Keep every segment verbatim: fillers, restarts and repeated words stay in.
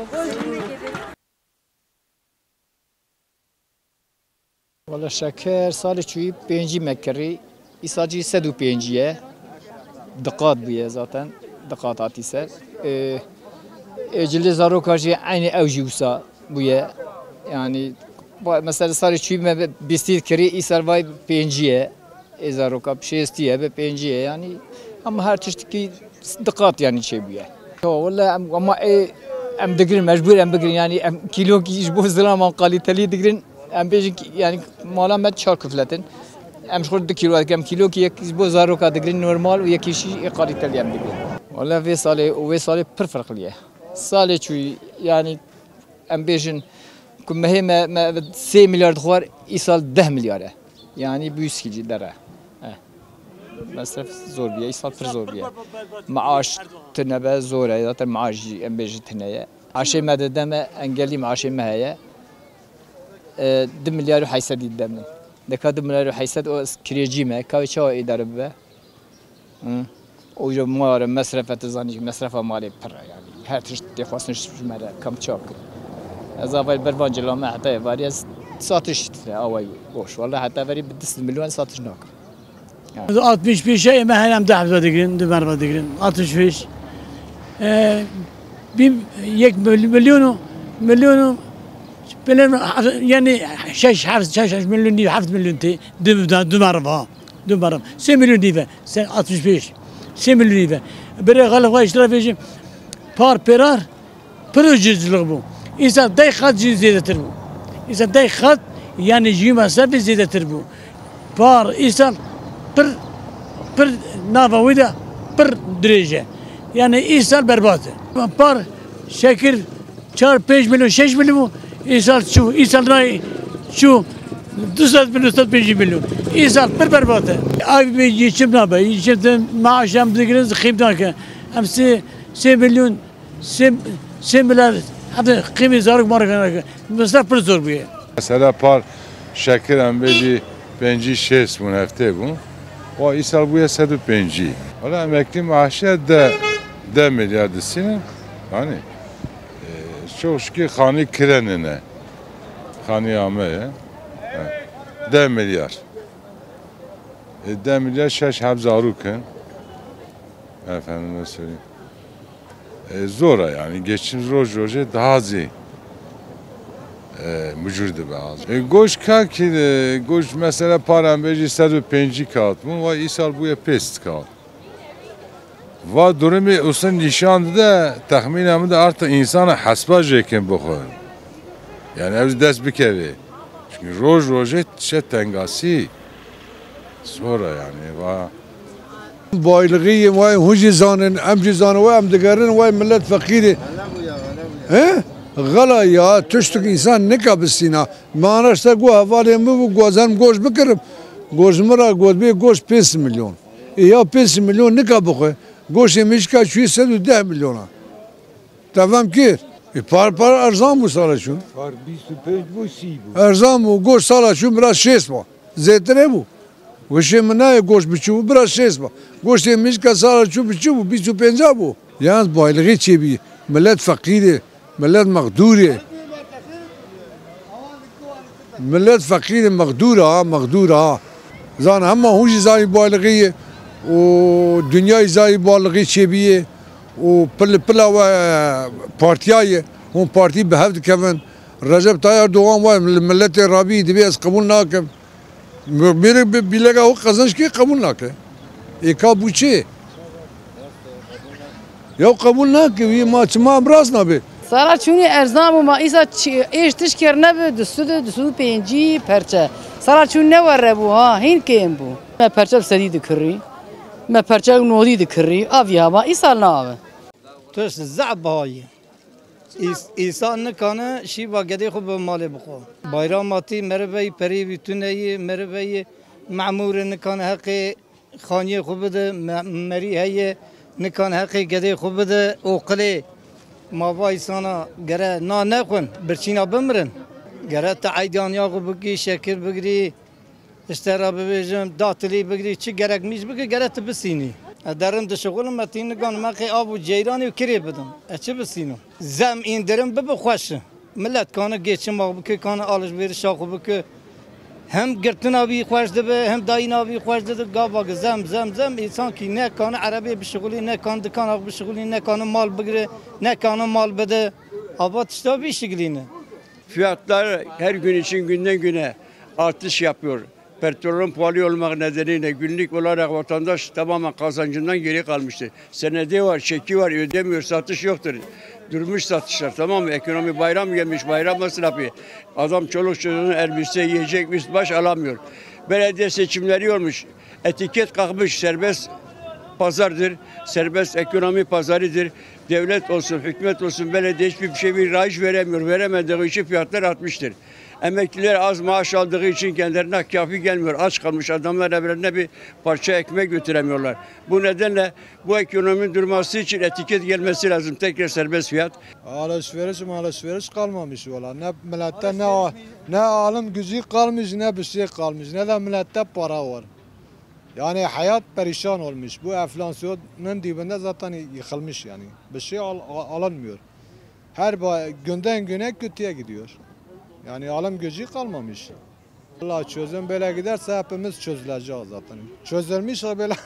Valla şeker salı çuyu penci mekri, isacı sedu penciye, dikkat buye zaten, dikkat atise. Ecili zarokajı aynı evjusa buye, yani mesela salı çuyu me bistir kiri isar vay penciye, zaroka bir şey istiye be penciye yani, ama her çeşitli dikkat yani şey buye. Valla ama em digirin mecbur em digirin yani em kilo ki iş bu zaman kaliteli digirin. Em bejik yani mala met çar küfletin. Em şurada iki kilo em kilo ki ek bu zarok adıgrin normal ve iki şey kaliteli em diyor. Valla ve sale ve sale per farklıya. Sale çünkü yani em bejin kumme me me سه milyar dolar isal ده milyara. Yani bu yüzkici dere. Masraf zor bir isal per zor bir. Maaş tınebe zor ya zaten maaş em bejin tıneye. Aşe mededeme engelli maaşı meheye. دو مليار وحيسد يدمن دكا دو مليار وحيسد او كريجيمه كاويشا اداره به وجو مار مصرفه تزاني مصرفه مالي بر يعني هر تشت تخواستنش مره كم تشاك اضافه بربانجلا ما حتى فاري ساتش اوي boş والله حتى فاري بدس مليون ساتش ناك altmış beş şey ما هم ده حبه دگرين دو مره دگرين altmış beş bir یک میلیون میلیون yani şeş şeş şeş milyon değil, hafif milyon değil, düm düm araba, düm araba, sekiz milyon değil, sen altmış beş, sekiz milyon değil. Bir galık işler vereceğim, par perar, projecilik bu. İnsan dayıkat cinsiyetir bu. İnsan dayıkat yani cimasa bir ziyadetir bu. Par insan per per navavida per derece. Yani insan berbat. Par şekil çar beş milyon, şeş milyon bu. İnsan şu, insan ne şu, düzelt milyon, düzelt beş milyon. İnsan bir berbat. Abi bir geçim ne be? Geçim maaşım dikiniz kıyımdan ki. Hepsi sekiz milyon, sekiz milyar. Hadi kıyımı zarık markana ki. Mesela bir zor bir. Mesela par şeker embeli penci şes bu nefte bu. O isal bu ya sedu penci. Ola emekli maaşı da de milyar desine. Hani çok şükür khani kirenine. Khani ameye. de milyar. de milyar şeş habzaruken. Efendime söyleyeyim. E, zora yani geçim roj roje daha zi. Mücürdü bazı. Goş ka ki goş mesela param beji sedu penci kağıt mı ve isal bu ya pest kağıt. Ve durumu usun nişandı da tahminim de artık insana hasba jekin bokun. Yani evde dest bir kere. Çünkü roj roje şey tengasi. Sonra yani va. Baylığı ve hucizanın, emcizanı ve emdigarın ve millet fakiri. He? Gala ya tüştük insan ne kabısına. Manaşta go havalim bu gozan goş bıkırım. Goş mıra goş bir goş beş milyon. E ya beş milyon ne kabıkı? Goş yemiş kaç yüz de milyona. Tamam ki. E par par arzan bu salaşun. Par بیست و پنج bu سی bu. Arzan bu goş salaşun biraz şes bu. Zetre bu. Goş yemine goş biçu biraz şes bu. Goş yemiş kaç salaşun biçu bu بیست و پنج bu. Yalnız baylığı çebi. Millet fakiri. ملت مقدوره ملت فقیر مقدوره ها مقدوره ها زان همه هوش زای بالغیه و دنیای زای بالغی چیبیه و پل پلا و پارتیایه اون پارتی به هفت کمن رجب طایر دوام و ملت رابی دبی از قبول ناکم میره بیلگا او قزنش کی قبول ناکه ایکا بوچه یا قبول ناکه وی ما چما امراض نبی سارا چونی ارزام و ما ایسا ایشتش کرنه به دستود دستود پنجی پرچه سارا چون نوره بو ها هین کیم بو ما پرچه سدی دکری ما پرچه نودی دکری آوی ها ما ایسا ناوه توش زعب هایی ایسا نکانه شی با گده خوب مالی بخو بایراماتی مربی پری بیتونهی مربی معمور نکانه حقی خانی خوب ده مری هی نکانه حقی گده خوب ده اوقلی ما وایسانا گره نا نخون برچینا بمرن گره تعییدان یا بگی شکر بگیری استرا ببیجم داتلی بگیری چی گرک میش بگی گره تبسینی Derim dışıgılım metini kan maki abu ceyrani kiri bidim. Eçi bisino. Zem indirim bibi xoş. Millet kanı geçim bak bu kanı alışveriş şakı bu ki hem girtin abi xoş dibe hem dayın abi xoş dibe gaba zem zem zem insan ki ne kanı Arabi bir şغلی ne kanı dükkan bir şغلی ne kanı mal bigre ne kanı mal bede abat işte bir şغلی ne. Fiyatlar her gün için günden güne artış yapıyor. Petrolün pahalı olmak nedeniyle günlük olarak vatandaş tamamen kazancından geri kalmıştır. Senedi var, çeki var, ödemiyor, satış yoktur. Durmuş satışlar, tamam mı? Ekonomi bayram gelmiş, bayram masrafı. Adam çoluk çocuğun elbise, yiyecek, üst baş alamıyor. Belediye seçimleri olmuş. Etiket kalkmış, serbest pazardır, serbest ekonomi pazarıdır. Devlet olsun, hükümet olsun, belediye hiçbir şey bir raiç veremiyor. Veremediği için fiyatlar artmıştır. Emekliler az maaş aldığı için kendilerine kafi gelmiyor. Aç kalmış adamlar evlerine bir parça ekmek götüremiyorlar. Bu nedenle bu ekonominin durması için etiket gelmesi lazım. Tekrar serbest fiyat. Alışveriş alışveriş kalmamış valla. Ne millette ne ne alım gücü kalmış ne bir şey kalmış. Ne de millette para var. Yani hayat perişan olmuş. Bu enflasyonun dibinde zaten yıkılmış yani. Bir şey al, alınmıyor. Her günden güne kötüye gidiyor. Yani alım gücü kalmamış. Allah çözüm böyle giderse hepimiz çözüleceğiz zaten. Çözülmüş böyle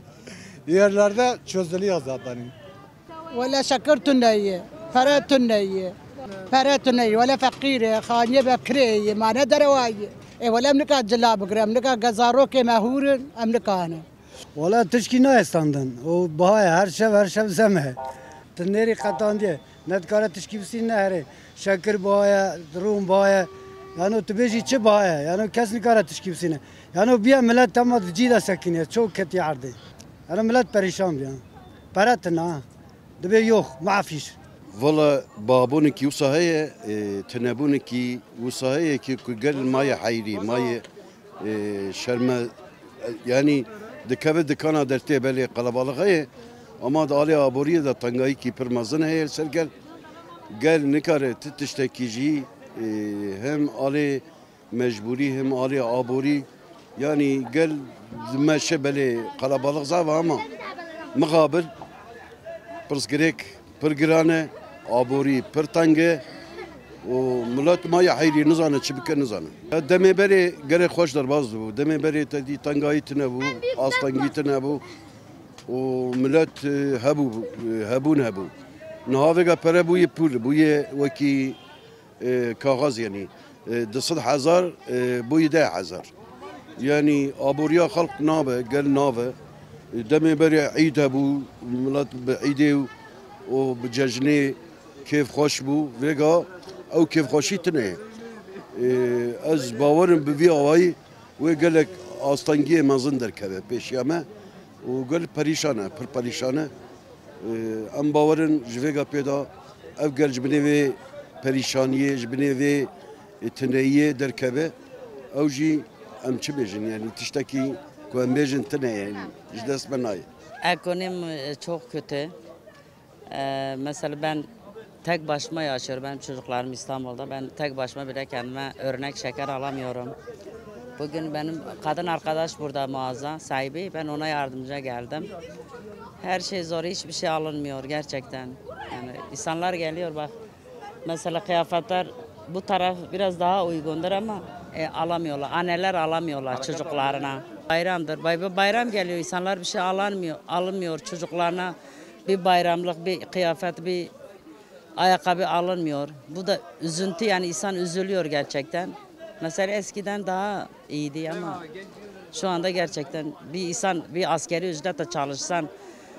yerlerde çözülüyor zaten. ولا شكرت النية فرات النية فرات النية ولا فقيرة خانية بكرية ما ندر واي ولا أمريكا جلاب بكرة أمريكا جزاروك مهور أمريكانا ولا تشكي نايستاندن وبهاي هر شب هر شب زمه تنيري قطان دي ندكارة تشكي بسين نهري شكر بهاي روم بهاي يعني تبيجي تشي بهاي يعني كاس نكارة تشكي بسينه يعني بيا ملات تمت جيدا سكينة شو كتي عرضي أنا ملات بريشان بيا براتنا دبي يوخ ما فيش والله بابونك وصاهية تنابونك وصاهية كي قال ماي حيري ماي شرمة يعني دكابة دكانا درتي بالي قلبالغية أما دالي أبورية دا تنغاي كي برمازن هي السرقل قال نكارة تتشتكي جي هم علي مجبوري هم علي أبوري يعني قال ماشي بالي قلبالغ زعبا أما مقابل برسكريك برجرانه عبوري برتانجه وملات ما يحيري نزانه شبكه نزانه دمي بري غير خوش در باز بو دمي بري تدي تنغاي تنبو اصطنگي تنبو وملات هبو هبون هبو نهاوغا بربو يبول بو وكي كاغاز يعني دصد حزار بو يدا حزار يعني ابوريا خلق نابه قال نابه دمي بري عيد هبو ملات بعيده وبججني كيف خوش بو فيجا او كيف خوشي تنه از باورم بفي اواي وقال لك استنجي ما زندر كبه بيش ياما وقال بريشانه بر بريشانه ام باورن جفيجا بيدا او قال جبني في بريشانيه جبني في تنيه در كبه او جي ام تشبجن يعني تشتكي كون بيجن تنه يعني جدس بناي Ekonomi çok kötü. Ee, mesela ben tek başıma yaşıyorum. Benim çocuklarım İstanbul'da. Ben tek başıma bile kendime örnek şeker alamıyorum. Bugün benim kadın arkadaş burada mağaza sahibi. Ben ona yardımcı geldim. Her şey zor. Hiçbir şey alınmıyor gerçekten. Yani insanlar geliyor bak. Mesela kıyafetler bu taraf biraz daha uygundur ama e, alamıyorlar. Anneler alamıyorlar çocuklarına. Bayramdır. Bayram geliyor. İnsanlar bir şey alamıyor, alınmıyor çocuklarına. Bir bayramlık bir kıyafet, bir ayakkabı alınmıyor. Bu da üzüntü yani insan üzülüyor gerçekten. Mesela eskiden daha iyiydi ama şu anda gerçekten bir insan bir askeri ücretle çalışsan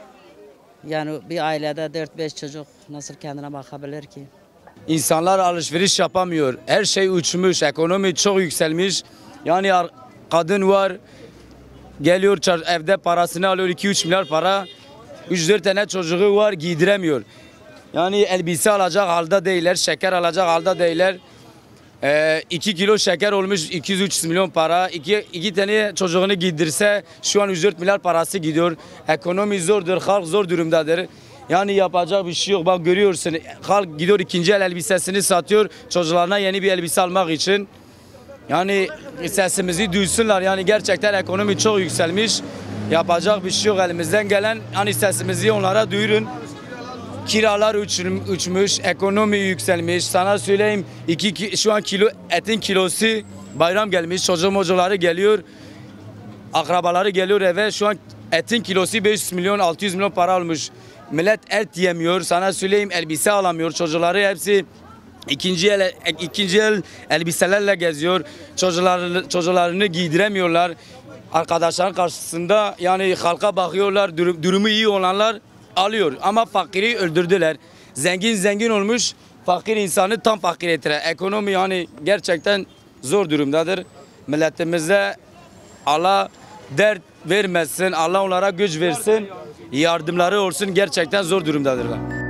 yani bir ailede dört beş çocuk nasıl kendine bakabilir ki? İnsanlar alışveriş yapamıyor. Her şey uçmuş, ekonomi çok yükselmiş. Yani kadın var geliyor evde parasını alıyor iki üç milyar para. üç dört tane çocuğu var giydiremiyor. Yani elbise alacak halde değiller, şeker alacak halde değiller. Ee, iki kilo şeker olmuş iki yüz üç yüz milyon para. İki, iki tane çocuğunu giydirse şu an üç dört milyar parası gidiyor. Ekonomi zordur, halk zor durumdadır. Yani yapacak bir şey yok. Bak görüyorsun halk gidiyor ikinci el elbisesini satıyor çocuklarına yeni bir elbise almak için. Yani sesimizi duysunlar yani gerçekten ekonomi çok yükselmiş. Yapacak bir şey yok, elimizden gelen hani sesimizi onlara duyurun. Kiralar uçum- uçmuş, ekonomi yükselmiş. Sana söyleyeyim, iki, ki- şu an kilo etin kilosu, bayram gelmiş, çocuk mocuları geliyor, akrabaları geliyor eve. Şu an etin kilosu beş yüz milyon, altı yüz milyon para olmuş. Millet et yemiyor. Sana söyleyeyim, elbise alamıyor. Çocukları hepsi ikinci el ikinci el elbiselerle geziyor. Çocuklar çocuklarını giydiremiyorlar. Arkadaşların karşısında yani halka bakıyorlar. Durum, durumu iyi olanlar alıyor ama fakiri öldürdüler. Zengin zengin olmuş, fakir insanı tam fakir ettiler. Ekonomi yani gerçekten zor durumdadır. Milletimize Allah dert vermesin, Allah onlara güç versin, yardımları olsun, gerçekten zor durumdadırlar.